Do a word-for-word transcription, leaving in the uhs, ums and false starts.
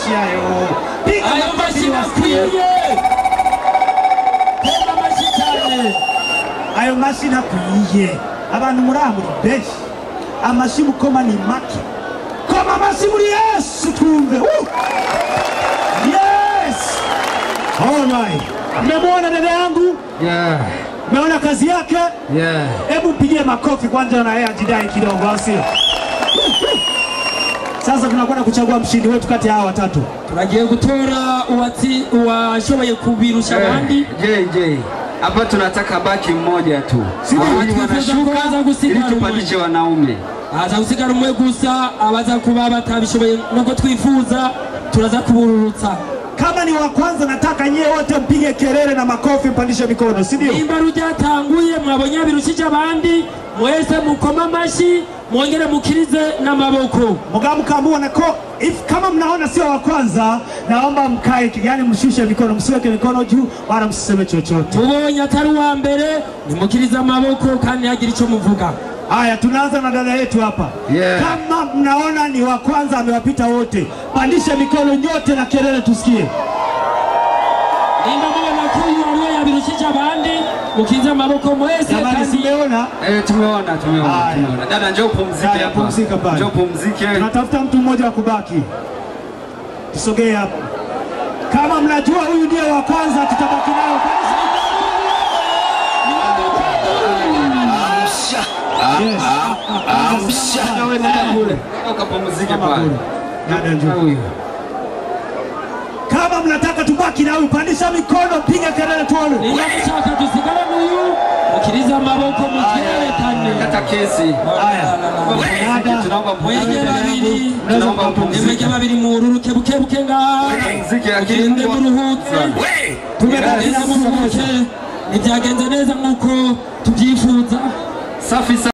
mashi hayo. Piga ayo mashi nakwiye. Koma mashi cyane. Ayo mashi nakwiye. Abantu muri amuri beshi. Amashi mukoma ni make. Koma mashi muri Yesu tumve. Yes. All right. Mmemwona dada yangu? Yeah. Umeona kazi yake? Yeah. Hebu mpigie makofi kwanza na yeye ajidai kidogo asio. Sasa tunakwenda kuchagua mshindi wetu kati ya hawa watatu. Tunagiye gutora uwati uwashoboye kubirusha abandi. J J. Hapa tunataka baki mmoja tu. Sisi wanashuka ili tupandishe wanaume. Aza gusigara umwe gusa abaza kuba batabishoboye nuko twifuza turaza kubururutsa. Kama ni wa kwanza nataka nyie wote mpige kelele na makofi mpandishe mikono, si ndio? Imba rujatanguye mwabonye birushije abandi mwese mukoma mashi mwongere mukirize n'amaboko. Mugamu kamubona ko if kama mnaona sio wa kwanza naomba mkae yani mshushe mikono msiweke mikono juu wala msiseme chochote. Mubonye atari wa mbere nimukirize amaboko kandi yagira ico muvuga. Haya tunaanza na dada yetu hapa. Yeah. Kama mnaona ni wa kwanza amewapita wote, pandishe mikono nyote na kelele tusikie. Nimba mbona kuyu aliyo yabirushije abandi mukiza amaboko mwese kandi simeona? Eh tumeona tumeona tumeona. Dada njoo pumzike hapa. Pumzika pale. Njoo pumzike. Tunatafuta mtu mmoja wa kubaki. Tusogee hapa. Kama mnajua huyu ndiye wa kwanza tutabaki nayo. Yes. Amsha wewe nenda kule. Ukapumzike pale. Dada njoo. Kama mnataka tubaki na huyu pandisha mikono piga kelele tuone. Ninashaka tusigara n'uyu mukiriza amaboko mukirere kane. Kata kesi. Haya. Dada tunaomba mwege babiri. Tunaomba pumzike. Mwege babiri mururuke buke buke nga. Pumzike akili muruhutse. Tubegeza muruhuke. Nibyagenze neza nkuko tubyifuza. Safi.